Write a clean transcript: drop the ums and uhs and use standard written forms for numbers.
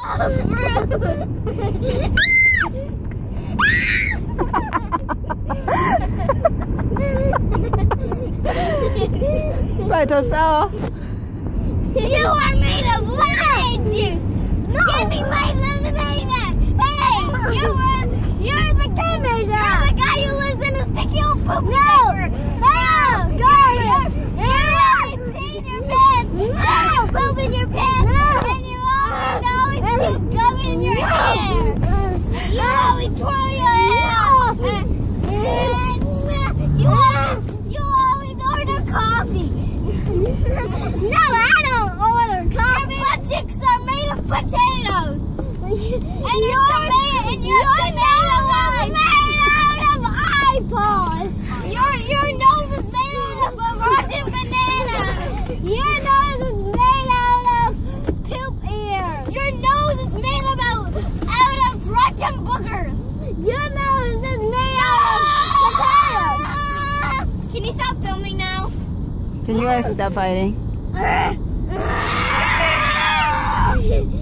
Better so. You are made of lemonade juice. No. Give me my lemonade. Hey, you're the chemist. You're the guy who lives in a sticky old poop diaper. You pee in your pants. You poop in your pants. And you always chew gum in your hair. You always twirl your hair. You always order coffee. No, I don't order coffee. Your butt cheeks are made of potatoes. And you're made out of eyeballs. Your nose is made out of a rotten banana. Your nose is made out of poop ears. Your nose is made out of rotten boogers. Your nose is made out of potatoes. Can you stop filming now? Can you guys stop fighting?